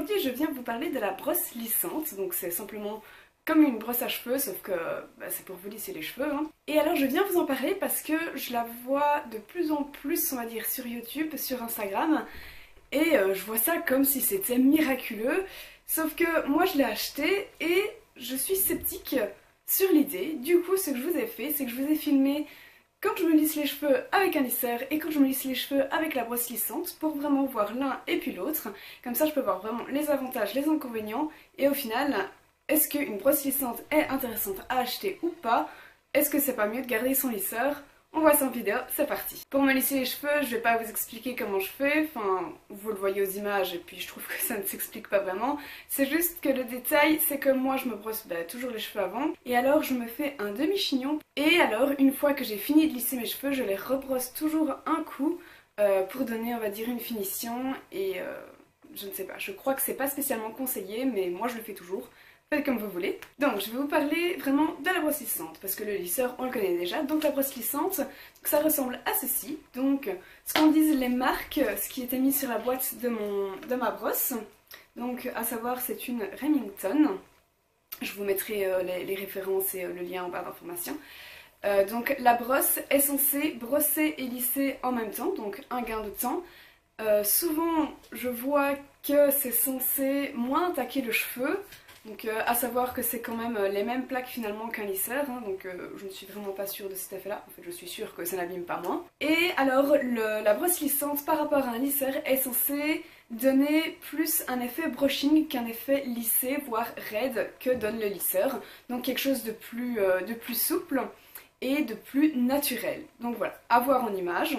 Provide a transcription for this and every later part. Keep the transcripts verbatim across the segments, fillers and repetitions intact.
aujourd'hui je viens vous parler de la brosse lissante, donc c'est simplement comme une brosse à cheveux sauf que bah, c'est pour vous lisser les cheveux. Hein. Et alors je viens vous en parler parce que je la vois de plus en plus, on va dire, sur YouTube, sur Instagram, et euh, je vois ça comme si c'était miraculeux, sauf que moi je l'ai acheté et je suis sceptique sur l'idée. Du coup ce que je vous ai fait, c'est que je vous ai filmé quand je me lisse les cheveux avec un lisseur et quand je me lisse les cheveux avec la brosse lissante pour vraiment voir l'un et puis l'autre. Comme ça je peux voir vraiment les avantages, les inconvénients, et au final, est-ce qu'une brosse lissante est intéressante à acheter ou pas? Est-ce que c'est pas mieux de garder son lisseur? On voit ça en vidéo, c'est parti. Pour me lisser les cheveux, je vais pas vous expliquer comment je fais, enfin vous le voyez aux images et puis je trouve que ça ne s'explique pas vraiment. C'est juste que le détail, c'est que moi je me brosse bah, toujours les cheveux avant, et alors je me fais un demi-chignon, et alors une fois que j'ai fini de lisser mes cheveux, je les rebrosse toujours un coup euh, pour donner, on va dire, une finition, et euh, je ne sais pas, je crois que c'est pas spécialement conseillé, mais moi je le fais toujours. Faites comme vous voulez. Donc je vais vous parler vraiment de la brosse lissante, parce que le lisseur on le connaît déjà. Donc la brosse lissante, ça ressemble à ceci. Donc ce qu'en disent les marques, ce qui était mis sur la boîte de, mon, de ma brosse, donc à savoir c'est une Remington. Je vous mettrai euh, les, les références et euh, le lien en barre d'information. Euh, donc la brosse est censée brosser et lisser en même temps, donc un gain de temps. Euh, souvent je vois que c'est censé moins attaquer le cheveu. Donc euh, à savoir que c'est quand même les mêmes plaques finalement qu'un lisseur, hein, donc euh, je ne suis vraiment pas sûre de cet effet là, en fait je suis sûre que ça n'abîme pas moins. Et alors le, la brosse lissante par rapport à un lisseur est censée donner plus un effet brushing qu'un effet lissé, voire raide, que donne le lisseur. Donc quelque chose de plus, euh, de plus souple et de plus naturel. Donc voilà, à voir en image.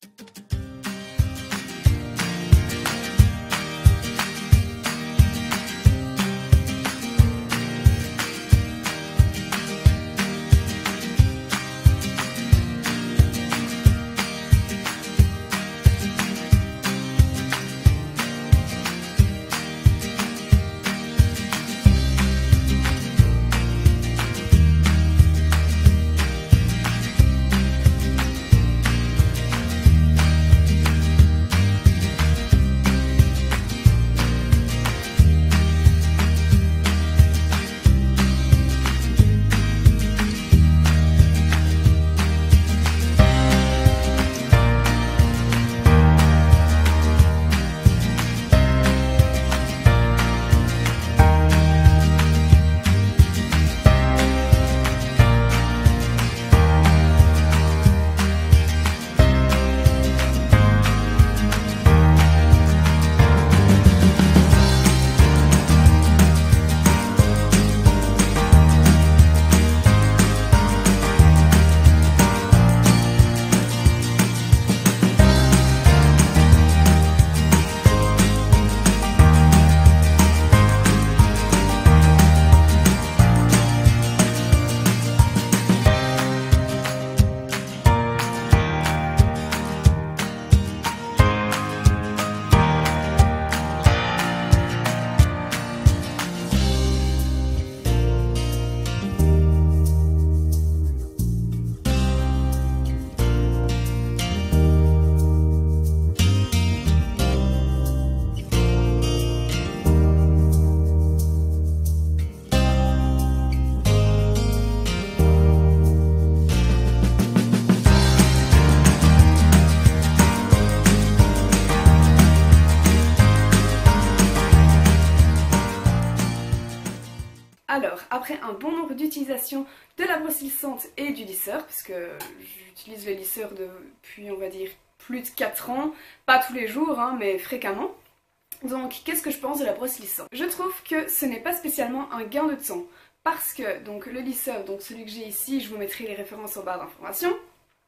Alors, après un bon nombre d'utilisations de la brosse lissante et du lisseur, parce que j'utilise le lisseur depuis, on va dire, plus de quatre ans, pas tous les jours, hein, mais fréquemment. Donc, qu'est-ce que je pense de la brosse lissante? Je trouve que ce n'est pas spécialement un gain de temps, parce que donc le lisseur, donc celui que j'ai ici, je vous mettrai les références en barre d'information,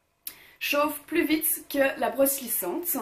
chauffe plus vite que la brosse lissante.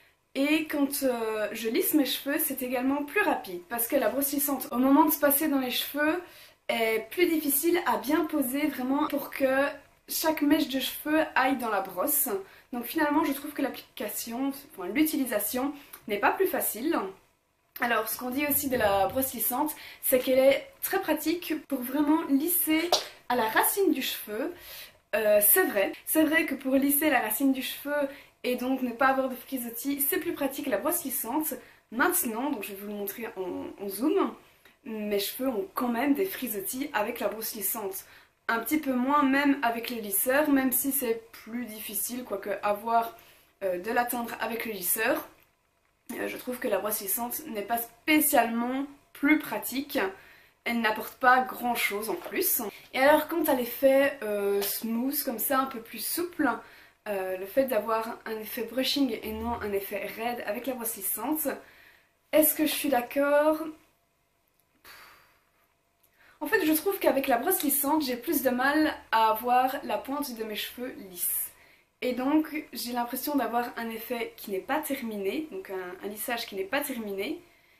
Et quand euh, je lisse mes cheveux, c'est également plus rapide, parce que la brosse lissante, au moment de se passer dans les cheveux, est plus difficile à bien poser vraiment pour que chaque mèche de cheveux aille dans la brosse. Donc finalement, je trouve que l'application, enfin, l'utilisation n'est pas plus facile. Alors, ce qu'on dit aussi de la brosse lissante, c'est qu'elle est très pratique pour vraiment lisser à la racine du cheveu. Euh, c'est vrai, c'est vrai que pour lisser la racine du cheveu, et donc ne pas avoir de frisottis, c'est plus pratique la brosse lissante. Maintenant, donc je vais vous le montrer en, en zoom, mes cheveux ont quand même des frisottis avec la brosse lissante. Un petit peu moins même avec les lisseurs, même si c'est plus difficile, quoique avoir euh, de l'atteindre avec le lisseur. Euh, je trouve que la brosse lissante n'est pas spécialement plus pratique. Elle n'apporte pas grand chose en plus. Et alors quant à l'effet euh, smooth, comme ça, un peu plus souple, euh, le fait d'avoir un effet brushing et non un effet raide avec la brosse lissante, est-ce que je suis d'accord? En fait, je trouve qu'avec la brosse lissante, j'ai plus de mal à avoir la pointe de mes cheveux lisse. Et donc, j'ai l'impression d'avoir un effet qui n'est pas terminé, donc un, un lissage qui n'est pas terminé.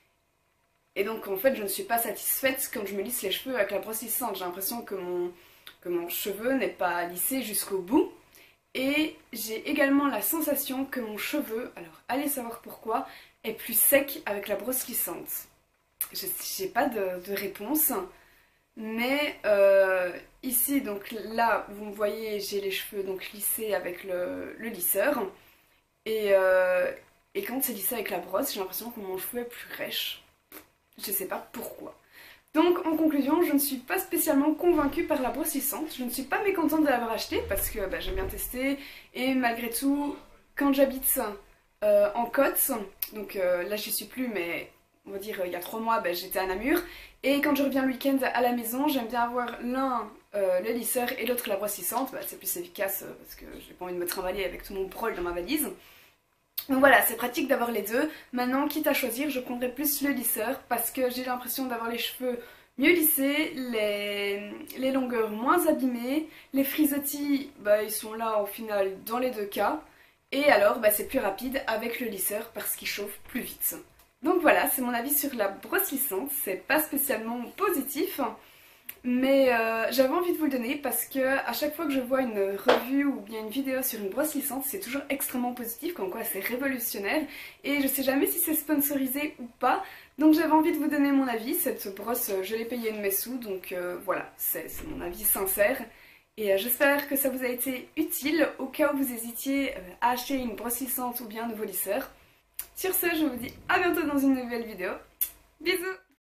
Et donc, en fait, je ne suis pas satisfaite quand je me lisse les cheveux avec la brosse lissante. J'ai l'impression que mon, que mon cheveu n'est pas lissé jusqu'au bout. Et j'ai également la sensation que mon cheveu, alors allez savoir pourquoi, est plus sec avec la brosse lissante. Je n'ai pas de, de réponse. Mais euh, ici, donc là, vous me voyez, j'ai les cheveux donc lissés avec le, le lisseur. Et, euh, et quand c'est lissé avec la brosse, j'ai l'impression que mon cheveu est plus rêche. Je sais pas pourquoi. Donc en conclusion, je ne suis pas spécialement convaincue par la brosse lissante. Je ne suis pas mécontente de l'avoir achetée parce que bah, j'aime bien tester. Et malgré tout, quand j'habite euh, en Côte, donc euh, là j'y suis plus, mais on va dire il y a trois mois, bah, j'étais à Namur. Et quand je reviens le week-end à la maison, j'aime bien avoir l'un euh, le lisseur et l'autre la brosse lissante. Bah, c'est plus efficace euh, parce que j'ai pas envie de me trimballer avec tout mon brol dans ma valise. Donc voilà, c'est pratique d'avoir les deux. Maintenant, quitte à choisir, je prendrai plus le lisseur parce que j'ai l'impression d'avoir les cheveux mieux lissés, les, les longueurs moins abîmées, les frisottis, bah, ils sont là au final dans les deux cas. Et alors, bah, c'est plus rapide avec le lisseur parce qu'il chauffe plus vite. Donc voilà, c'est mon avis sur la brosse lissante, c'est pas spécialement positif, mais euh, j'avais envie de vous le donner parce que à chaque fois que je vois une revue ou bien une vidéo sur une brosse lissante, c'est toujours extrêmement positif, comme quoi c'est révolutionnaire, et je sais jamais si c'est sponsorisé ou pas, donc j'avais envie de vous donner mon avis. Cette brosse, je l'ai payée de mes sous, donc euh, voilà, c'est mon avis sincère. Et euh, j'espère que ça vous a été utile au cas où vous hésitiez euh, à acheter une brosse lissante ou bien un nouveau lisseur. Sur ce, je vous dis à bientôt dans une nouvelle vidéo. Bisous!